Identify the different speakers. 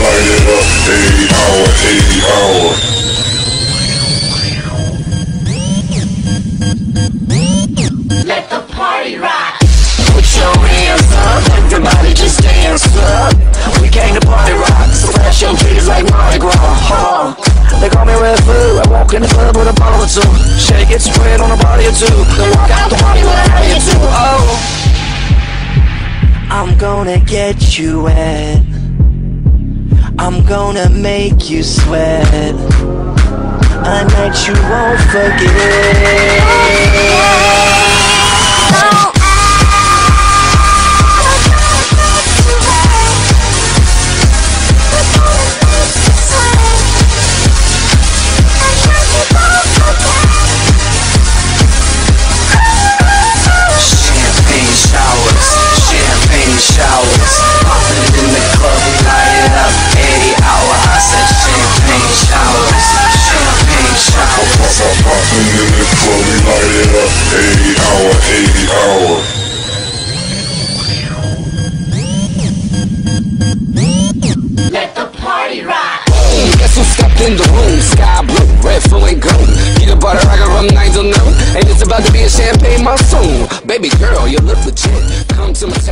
Speaker 1: light it up. 8 hour, 8 hour.
Speaker 2: Let the party rock. Put your hands up, everybody just dance up. We came to party rock, so flash your titties like Mardi Gras. They call me Red Food, I walk in the club with a bottle or two. Shake it, spread on a body or two. Then walk out the party with a body or two. Oh, I'm gonna get you wet. I'm gonna make you sweat. A night you won't forget. Showers, popping in the club, we light it up. 80 hour, I said champagne showers, champagne showers.
Speaker 1: Popping in the club, we light it up. 80 hour, 80 hour.
Speaker 2: Let the party rock.
Speaker 3: Guess who stepped in the room? Sky blue, red, full and gold. Peanut butter, I got rum, night till noon. And it's about to be a champagne monsoon. Baby girl, you look legit. Come to my